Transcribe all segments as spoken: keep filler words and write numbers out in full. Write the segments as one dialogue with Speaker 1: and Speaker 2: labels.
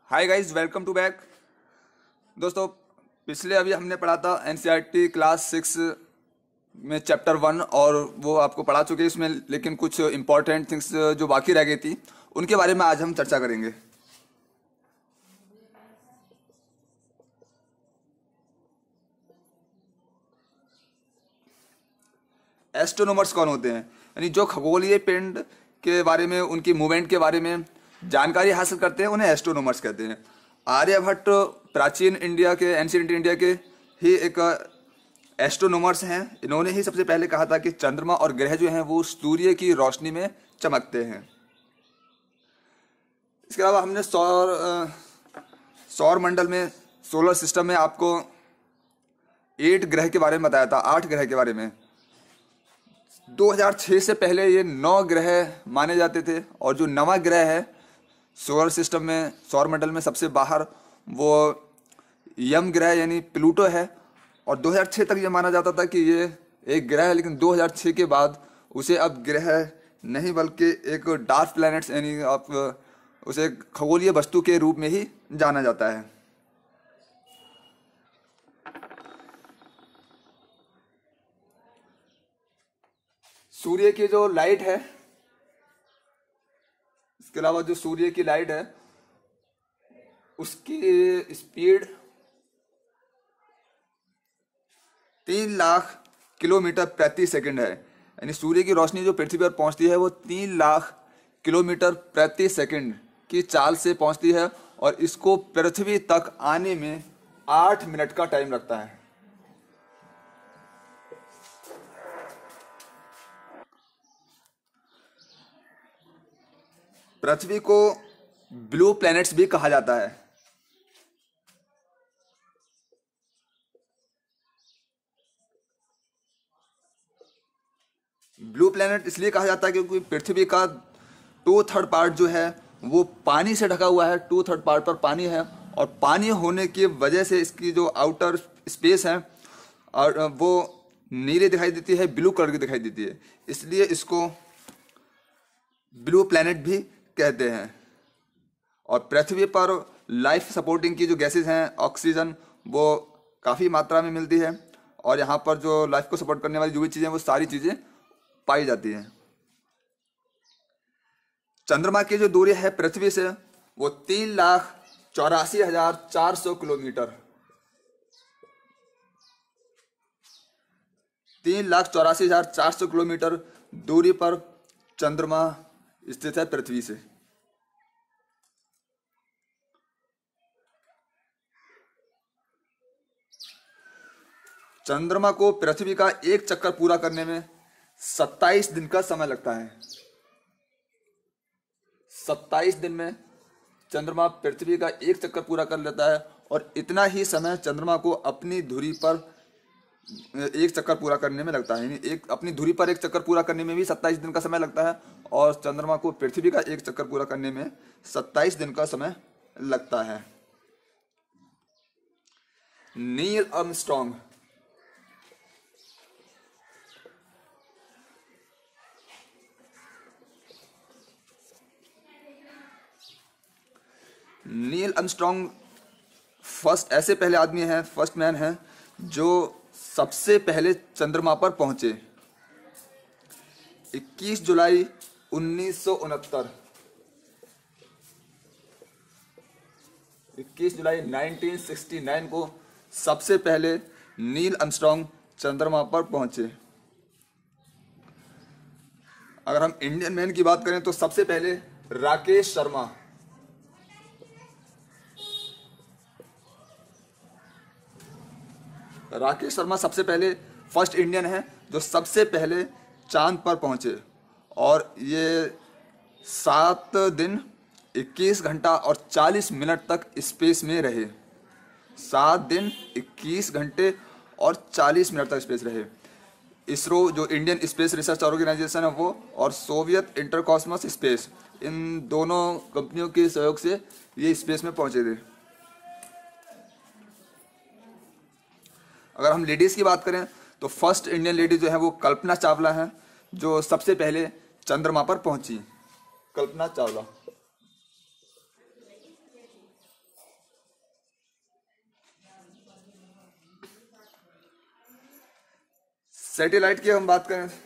Speaker 1: Hi guys, welcome to back. दोस्तों, पिछले अभी हमने पढ़ा था एनसीईआरटी क्लास सिक्स में चैप्टर वन, और वो आपको पढ़ा चुके हैं इसमें, लेकिन कुछ इंपॉर्टेंट थिंग्स जो बाकी रह गई थी उनके बारे में आज हम चर्चा करेंगे। एस्ट्रोनॉमर्स कौन होते हैं? यानी जो खगोलीय पिंड के बारे में, उनकी मूवमेंट के बारे में जानकारी हासिल करते हैं, उन्हें एस्ट्रोनॉमर्स कहते हैं। आर्यभट्ट प्राचीन इंडिया के, एंशिएंट इंडिया के ही एक एस्ट्रोनॉमर्स हैं। इन्होंने ही सबसे पहले कहा था कि चंद्रमा और ग्रह जो हैं वो सूर्य की रोशनी में चमकते हैं। इसके अलावा हमने सौर सौर मंडल में, सोलर सिस्टम में आपको एट ग्रह के बारे में बताया था, आठ ग्रह के बारे में। दो हज़ार छह से पहले ये नौ ग्रह माने जाते थे, और जो नवा ग्रह है सोलर सिस्टम में, सौर मंडल में सबसे बाहर, वो यम ग्रह यानी प्लूटो है। और दो हज़ार छह तक ये माना जाता था कि ये एक ग्रह है, लेकिन दो हज़ार छह के बाद उसे अब ग्रह नहीं बल्कि एक डार्क प्लैनेट्स यानी आप उसे खगोलीय वस्तु के रूप में ही जाना जाता है। सूर्य की जो लाइट है, इसके अलावा जो सूर्य की लाइट है उसकी स्पीड तीन लाख किलोमीटर प्रति सेकंड है। यानी सूर्य की रोशनी जो पृथ्वी पर पहुंचती है वो तीन लाख किलोमीटर प्रति सेकंड की चाल से पहुंचती है, और इसको पृथ्वी तक आने में आठ मिनट का टाइम लगता है। पृथ्वी को ब्लू प्लैनेट्स भी कहा जाता है। ब्लू प्लैनेट इसलिए कहा जाता है क्योंकि पृथ्वी का टू थर्ड पार्ट जो है वो पानी से ढका हुआ है, टू थर्ड पार्ट पर पानी है, और पानी होने की वजह से इसकी जो आउटर स्पेस है और वो नीली दिखाई देती है, ब्लू कलर की दिखाई देती है, इसलिए इसको ब्लू प्लैनेट भी कहते हैं। और पृथ्वी पर लाइफ सपोर्टिंग की जो गैसेस हैं, ऑक्सीजन, वो काफ़ी मात्रा में मिलती है, और यहाँ पर जो लाइफ को सपोर्ट करने वाली जो भी चीज़ें, वो सारी चीज़ें पाई जाती हैं। चंद्रमा की जो दूरी है पृथ्वी से वो तीन लाख चौरासी हजार चार सौ किलोमीटर तीन लाख चौरासी हजार चार सौ किलोमीटर दूरी पर चंद्रमा स्थित है पृथ्वी से। चंद्रमा को पृथ्वी का एक चक्कर पूरा करने में सत्ताईस दिन का समय लगता है। सत्ताईस दिन में चंद्रमा पृथ्वी का एक चक्कर पूरा कर लेता है, और इतना ही समय चंद्रमा को अपनी धुरी पर एक चक्कर पूरा करने में लगता है। एक अपनी धुरी पर एक चक्कर पूरा करने में भी सत्ताईस दिन का समय लगता है, और चंद्रमा को पृथ्वी का एक चक्कर पूरा करने में सत्ताईस दिन का समय लगता है। Neil Armstrong Neil Armstrong first ऐसे पहले आदमी हैं, फर्स्ट मैन हैं जो सबसे पहले चंद्रमा पर पहुंचे। इक्कीस जुलाई उन्नीस सौ उनहत्तर इक्कीस जुलाई उन्नीस सौ उनहत्तर को सबसे पहले नील आर्मस्ट्रॉन्ग चंद्रमा पर पहुंचे। अगर हम इंडियन मैन की बात करें तो सबसे पहले राकेश शर्मा, राकेश शर्मा सबसे पहले फर्स्ट इंडियन है जो सबसे पहले चांद पर पहुंचे, और ये सात दिन इक्कीस घंटा और चालीस मिनट तक स्पेस में रहे। सात दिन इक्कीस घंटे और चालीस मिनट तक स्पेस रहे। इसरो जो इंडियन स्पेस रिसर्च ऑर्गेनाइजेशन है वो, और सोवियत इंटरकॉस्मस स्पेस, इन दोनों कंपनियों के सहयोग से ये स्पेस में पहुंचे थे। अगर हम लेडीज़ की बात करें तो फर्स्ट इंडियन लेडी जो है वो कल्पना चावला है, जो सबसे पहले चंद्रमा पर पहुंची। कल्पना चावला। सैटेलाइट की हम बात करें,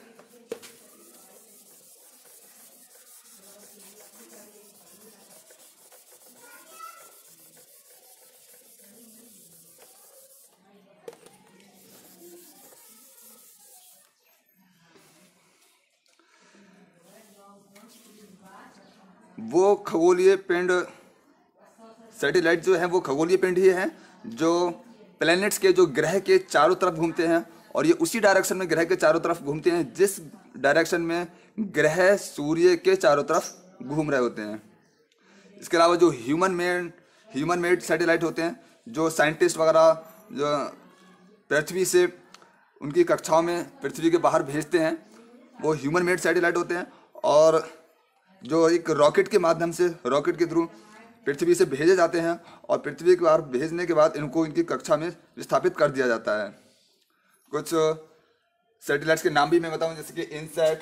Speaker 1: वो खगोलीय पिंड, सैटेलाइट जो है वो खगोलीय पिंड ही है जो प्लैनेट्स के, जो ग्रह के चारों तरफ घूमते हैं, और ये उसी डायरेक्शन में ग्रह के चारों तरफ घूमते हैं जिस डायरेक्शन में ग्रह सूर्य के चारों तरफ घूम रहे होते हैं। इसके अलावा जो human made human made satellite होते हैं, जो साइंटिस्ट वगैरह जो पृथ्वी से उनकी कक्षाओं में पृथ्वी के बाहर भेजते हैं, वो ह्यूमन मेड सैटेलाइट होते हैं। और जो एक रॉकेट के माध्यम से, रॉकेट के थ्रू पृथ्वी से भेजे जाते हैं, और पृथ्वी के बाहर भेजने के बाद इनको इनकी कक्षा में विस्थापित कर दिया जाता है। कुछ सैटेलाइट्स के नाम भी मैं बताऊं, जैसे कि INSAT,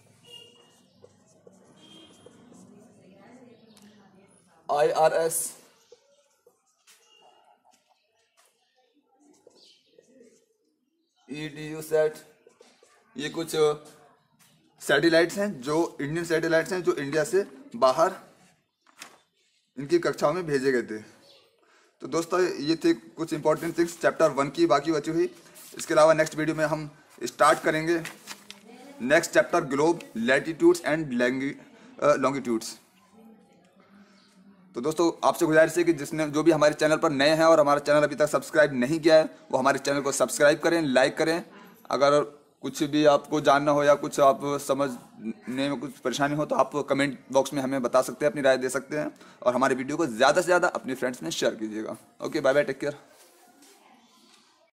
Speaker 1: I R S, E D U sat, ये कुछ सैटेलाइट्स हैं जो इंडियन सैटेलाइट्स हैं जो इंडिया से बाहर इनकी कक्षाओं में भेजे गए थे। तो दोस्तों ये थे कुछ इंपॉर्टेंट थिंग्स चैप्टर वन की बाकी बची हुई। इसके अलावा नेक्स्ट वीडियो में हम स्टार्ट करेंगे next chapter globe, latitudes and longitudes. तो दोस्तों आपसे गुजारिश है कि जिसने जो भी हमारे चैनल पर नए हैं और हमारा चैनल अभी तक सब्सक्राइब नहीं किया है वो हमारे चैनल को सब्सक्राइब करें, लाइक करें। अगर कुछ भी आपको जानना हो या कुछ आप समझने में कुछ परेशानी हो तो आप कमेंट बॉक्स में हमें बता सकते हैं, अपनी राय दे सकते हैं, और हमारे वीडियो को ज़्यादा से ज़्यादा अपने फ्रेंड्स में शेयर कीजिएगा। Okay, bye bye, take care.